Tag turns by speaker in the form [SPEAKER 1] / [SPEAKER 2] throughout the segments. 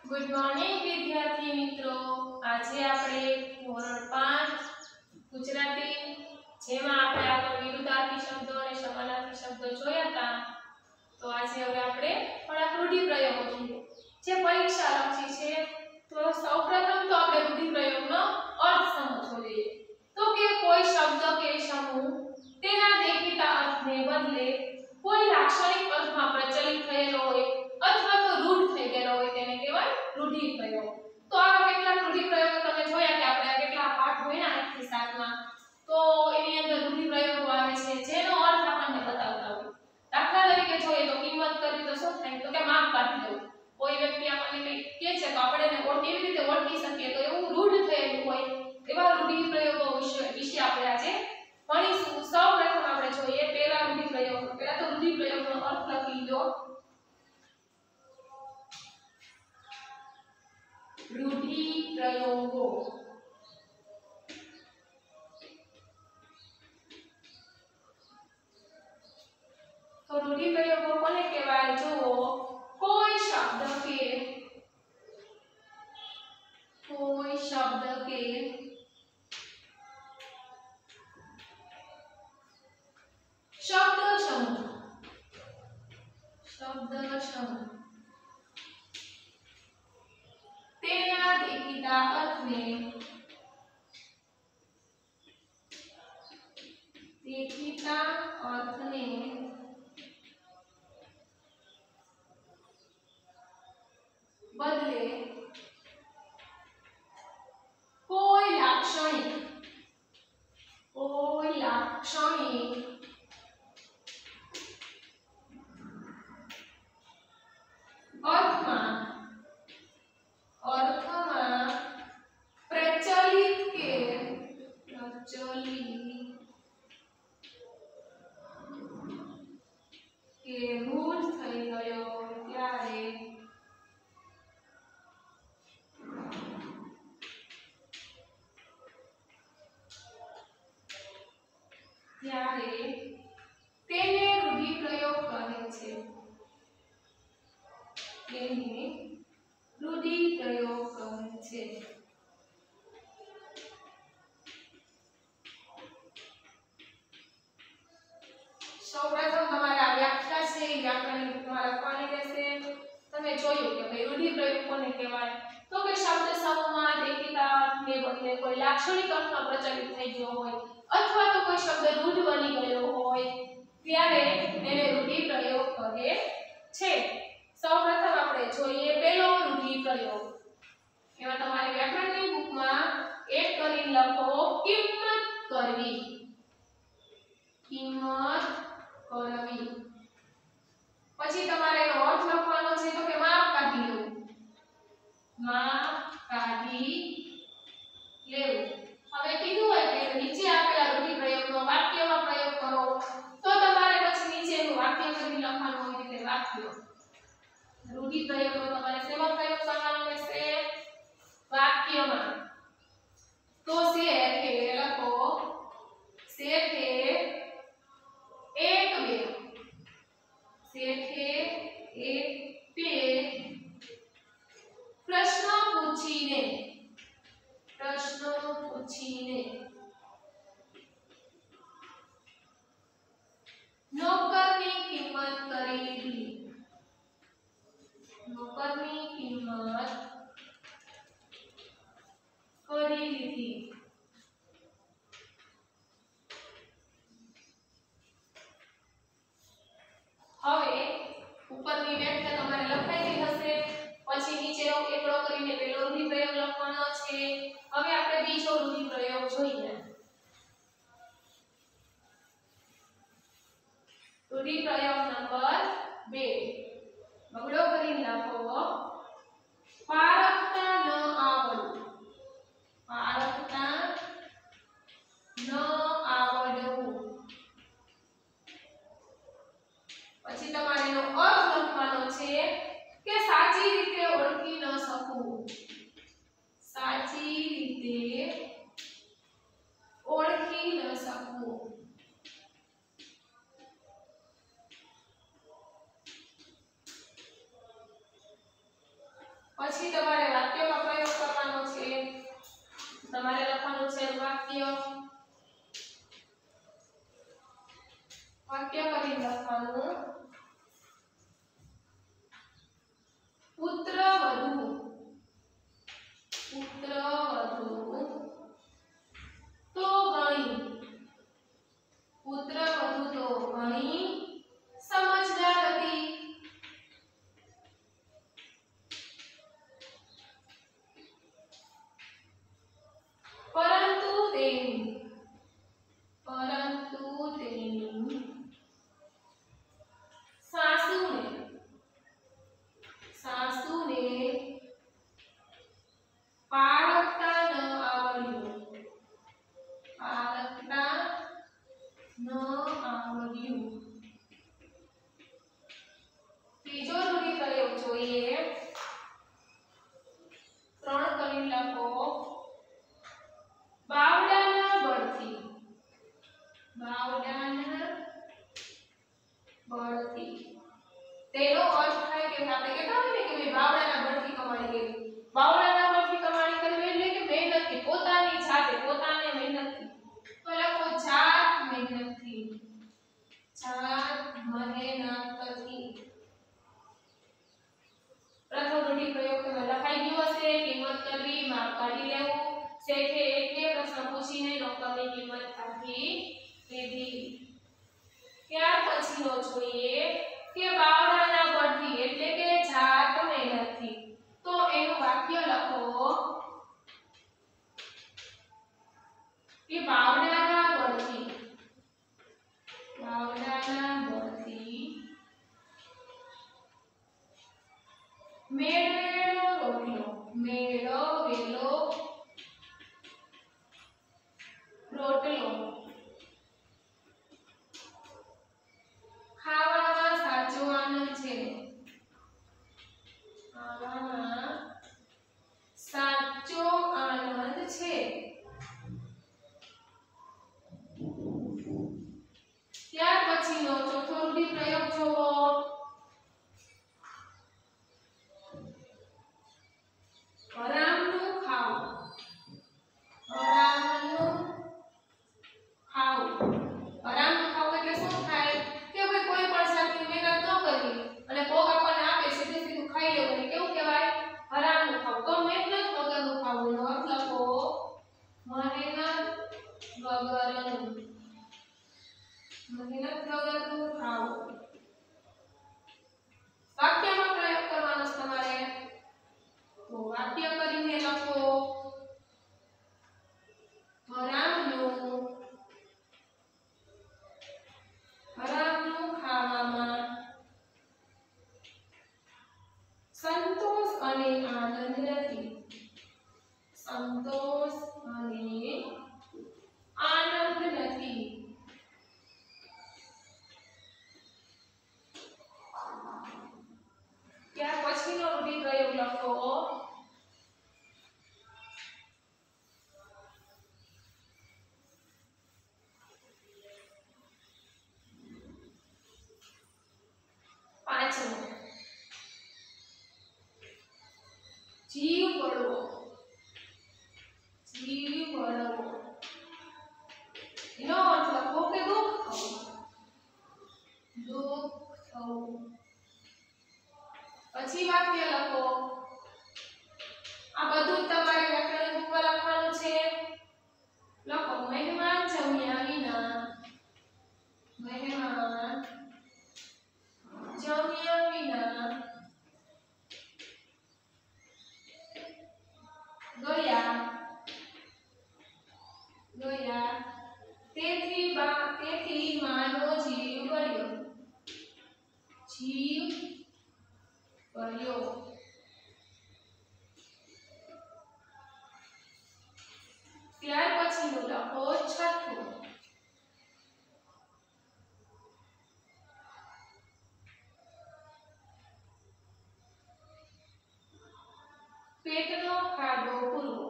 [SPEAKER 1] Good morning વિદ્યાર્થી મિત્રો। આજે આપણે ધોરણ 5 ગુજરાતી જેમાં આપણે આગળ વિરુદ્ધાર્થી શબ્દો અને સમાનાર્થી શબ્દો જોયા હતા। તો આજે હવે આપણે થોડા રૂઢિપ્રયોગો જોઈએ જે પરીક્ષા લક્ષી છે। તો સૌપ્રથમ તો આપણે રૂઢિપ્રયોગનો અર્થ સમજવો જોઈએ। તો કે કોઈ શબ્દ કે સમૂહ તેના દેખીતા અર્થને બદલે કોઈ લાક્ષણિક અર્થમાં પ્રચલિત થયેલો હોય અથવા તો રૂઢ થઈ ગયેલો હોય તેને કહેવાય રૂઢિપ્રયોગ। તો આ કેટલાક રૂઢિપ્રયોગો તમે જોયા કે આપણે કેટલા પાઠ ભણ્યા 1 થી 7 માં। તો એની અંદર રૂઢિપ્રયોગો આવે છે જેનો અર્થ આપણને બતાવતા હોય। દાખલા તરીકે જોઈએ તો કિંમત કરવી તો શું થાય તો કે માપ કાઢી લેવું। કોઈ વ્યક્તિ આપણને કંઈ કહે છે તો આપણે એને કેવી રીતે ઓળખી શકીએ તો એવું રૂઢ થયેલું હોય એવા રૂઢિપ્રયોગો વિશે આપણે આજે ભણીશું। સૌપ્રથમ આપણે જોઈએ પહેલા તો રૂઢિપ્રયોગનો અર્થ લખી લો। રૂઢિપ્રયોગો તો રૂઢિપ્રયોગો કોને કહેવાય જો કોઈ શબ્દ કે શબ્દ સમૂહ તેના દેખીતા અર્થને બદલે કોઈ લાક્ષણિક અર્થમાં પ્રચલિત કે રૂઢ થઈ ગયો ત્યારે તેને રૂઢિપ્રયોગ કહે છે। સૌપ્રથમ તમારા વ્યાખ્યા છે વ્યાકરણની બુકમાં લખવાની રહેશે। તમે જોયું કે ભાઈ રૂઢિપ્રયોગ કોને કહેવાય તો કે શબ્દ સમૂહમાં દેખીતા અર્થને બદલે કોઈ લાક્ષણિક અર્થમાં પ્રચલિત થઈ ગયો હોય અથવા તો કોઈ શબ્દ રૂઢ બની ગયો હોય ત્યારે તેને રૂઢિપ્રયોગ કહે છે। સૌપ્રથમ આપણે જોઈએ પહેલો રૂઢિપ્રયોગ। એમાં તમારી વ્યાકરણની બુકમાં એક કરીને લખો કિંમત કરવી। પછી તમારે એનો અર્થ લખવાનો છે તો કે માપ કાઢી લેવું। હવે કીધું હોય કે નીચે આપેલા રૂઢિપ્રયોગનો વાક્યમાં પ્રયોગ કરો તો તમારે પછી નીચેનું વાક્ય કરી લખવાનું હોય એટલે વાક્ય રૂઢિપ્રયોગનો તમારે શેમાં પ્રયોગ કરવાનો રહેશે વાક્યમાં। તો શેઠે લખો શેઠે એક બે પ્રશ્ન પૂછીને નોકરની કિંમત કરી લીધી। હવે ઉપરની વ્યાખ્યા તમારે લખાઈ હશે પછી નીચેનો એકડો કરીને પેલો રૂઢિપ્રયોગ લખવાનો છે। હવે આપણે બીજો રૂઢિપ્રયોગ જોઈએ। રૂઢિપ્રયોગ નંબર 2 બગડો કરીને લખો પારખતા ન આવડવું। પછી તમારે એનો અર્થ લખવાનો છે કે સાચી રીતે ઓળખી ન શકવું। પછી પછી તમારે વાક્યમાં પ્રયોગ કરવાનો છે. તમારે લખવાનું છે વાક્ય કરી લખવાનું પુત્ર વધુ તો ઘણી પુત્ર વધુ તો ઘણી સમજદાર હતી. પરંતુ તેની સાસુને પારખતા ન આવડ્યું. ત્રીજો રૂઢિપ્રયોગ જોઈએ. 3 કરી લખો. બાવડાના બળથી તેનો અર્થ થાય કે આપણે કહેતા હોય ને કે ભાઈ બાવડાના બળથી કમાણી કરી. બાવડાના બળથી કમાણી કરવી એટલે કે મહેનતથી, પોતાની જાતે, પોતાને મહેનતથી. તો લખો જાત મહેનતથી. પ્રથમ રૂઢિપ્રયોગ તમે લખાઈ ગયો હશે. કિંમત કરવી, માપ કાઢી લેવું. શેઠે એક બે પ્રશ્ન પૂછીને રકમની કિંમત કાઢી લીધી. ત્યાર પછીનો જોઈએ કે બાવડાના બળથી એટલે કે જાત મહેનતથી. તો એનું વાક્ય લખો કે બાવડાના બળથી મેળવેલો રોટલો ખાવામાં સાચો આનંદ છે. ત્યાર પછીનો ચોથો રૂઢિપ્રયોગ જોવો. હરામનું ખાવું. હરામનું ખાવું એટલે શું થાય કે ભાઈ કોઈ પણ જાતની મહેનત ન કરવી અને કોક આપણને આપે સીધું સીધું ખાઈ લેવું, અને કેવું કહેવાય? હરામનું ખાવું. તો મહેનત વગરનું ખાવું. એનો અર્થ લખો મહેનત વગરનું ખાવું. વાક્યમાં પ્રયોગ કરવાનો છે તમારે. તો વાક્ય કરીને લખો હરામનું ખાવામાં સંતોષ અને આનંદ નથી. ત્યાર પછીનો રૂઢિપ્રયોગ લખો પાંચમો જીવ બળવો. એનો અર્થ લખો કે દુઃખ થવું. પછી વાક્ય લખો. આ બધું તમારે વ્યાકરણ બુકમાં લખવાનું છે. લખો મહેમાન જમ્યા વિના ગયા તેથી માનો જીવ બળ્યો. ત્યાર પછીનું લખો છઠ્ઠું પેટનો ખાડો પૂરવો.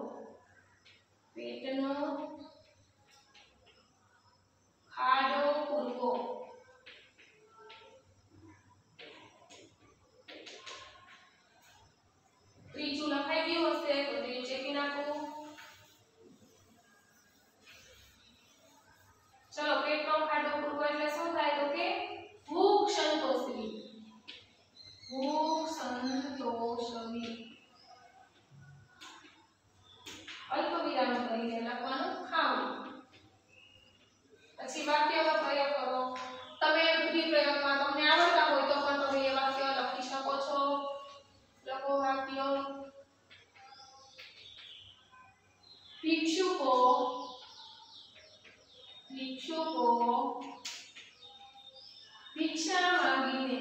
[SPEAKER 1] રૂઢિપ્રયોગમાં તમને આવડતા હોય તો પણ તમે એ વાક્ય લખી શકો છો. લખો વાક્ય. ભિક્ષુકો ભિક્ષા માંગીને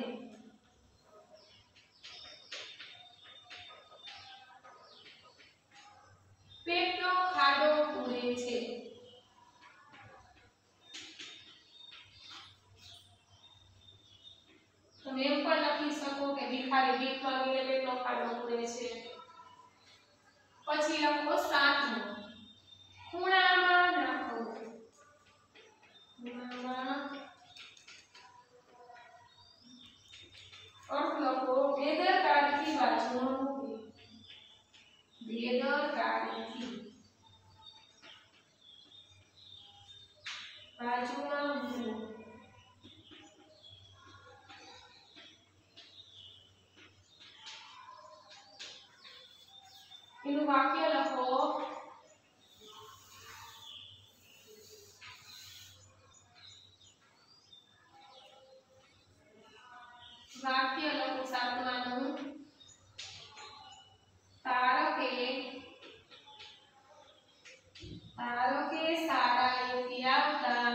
[SPEAKER 1] પેટનો ખાડો પૂરે છે. તમે એમ પણ લખી શકો કે ભિખારી ભીખ માંગીને પેટનો ખાડો પૂરે છે. પછી લખો સાતમું, ખૂણામાં નાખો. ખૂણામાં અર્થ લખો બેદરકારીથી બાજુમાં મૂકવી. બેદરકારીથી બાજુમાં મૂકવું. એનું વાક્ય લખો. વાક્ય લખો સાતમાનું. તારકે શાળાએથી આવતા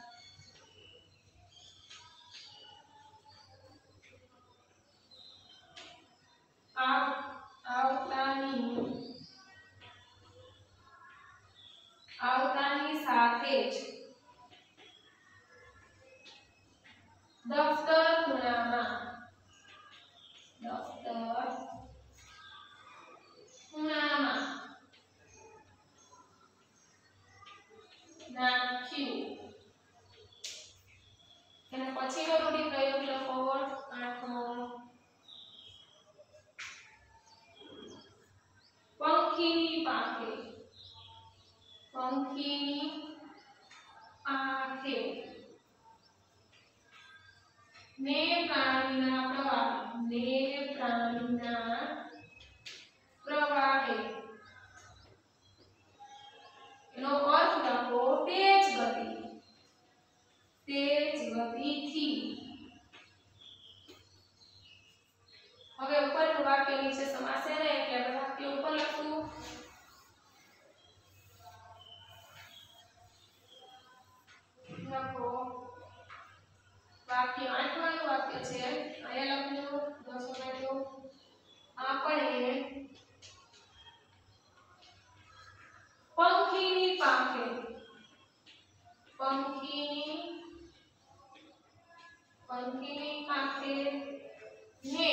[SPEAKER 1] આવતાની સાથે જ દફતર ખૂણામાં નાખ્યું. એના પછીનો રૂઢિપ્રયોગ લખો. આઠમો, પંખીની પાંખે ને પ્રાણીના પ્રવાહે. એનો અર્થ લખો તેજ ગતિથી. હવે ઉપરનું વાક્ય નીચે સમાસે ને એટલે આપણે વાક્ય ઉપર લખવું. લખો વાક્ય. આઠમાનું વાક્ય છે. અહીંયા લખ્યું દોસ્તો. આપણે પંખીની પાંખે ને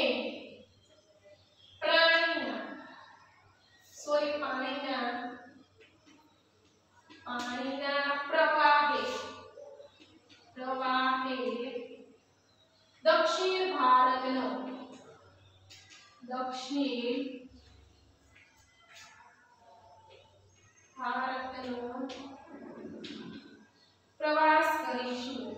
[SPEAKER 1] પાણીના પ્રવાહે દક્ષિણ ભારતનો પ્રવાસ કરીશું.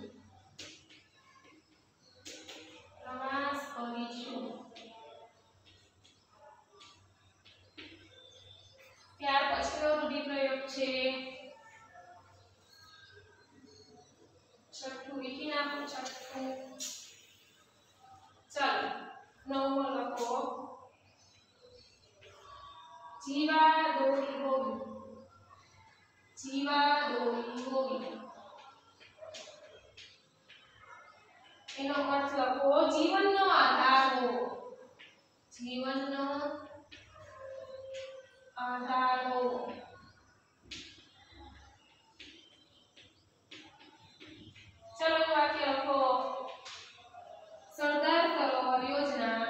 [SPEAKER 1] ત્યાર પછીનો રૂઢિપ્રયોગ છે છઠ્ઠું. લીખી નાખો છઠ્ઠું. ચાલો નવમો લખો. જીવા દોરી હોવી. એનો અર્થ લખો જીવનનો આધાર હોવો. ચલો વાક્ય લખો. સરદાર સરોવર યોજના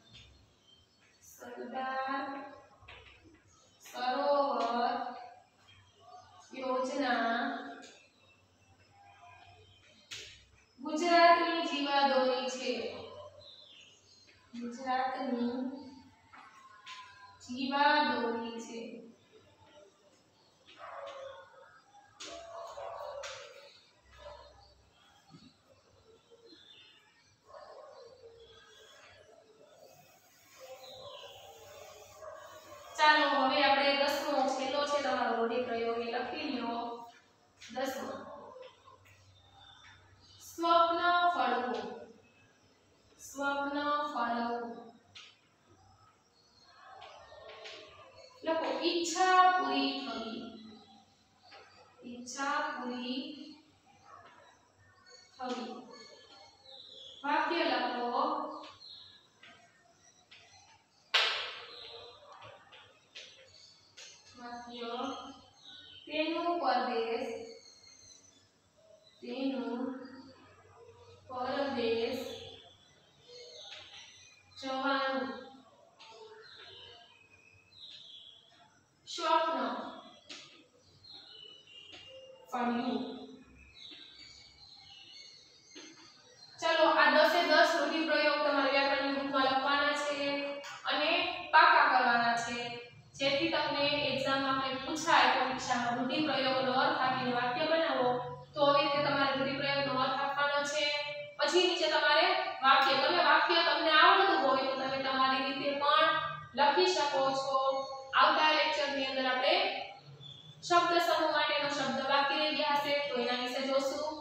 [SPEAKER 1] ગુજરાતની જીવાદોરી છે. ચાલો હવે આપણે 10મો છેલ્લો છે તમારો રૂઢિપ્રયોગ એ લખી લ્યો. 10મો, સ્વપ્ન ફળવું. ઈચ્છા પૂરી થવી, ઈચ્છા પૂરી થવી. વાક્ય લખો. વાક્ય તેનું પરદેશ જવાનું સ્વપ્ન પડ્યું. ચલો આ 10 એ 10 રૂઢિપ્રયોગ તમારે વ્યાકરણની બુકમાં લખવાના છે અને પાકા કરવાના છે, જેથી તમને એક્ઝામમાં કંઈ પૂછાય પરીક્ષામાં રૂઢિપ્રયોગનો અર્થ આપીને વાક્ય બનાવો તો આવી રીતે તમારે રૂઢિપ્રયોગનો અર્થ આપવાનો છે. પછી નીચે તમારે વાક્ય તમને આવડતું હોય તો તમે તમારી રીતે પણ લખી શકો છો. આવતા લેક્ચરની અંદર આપણે શબ્દ સમૂહ માટેનો શબ્દ વાક્ય રહી ગયા છે તો એના વિશે જોશું.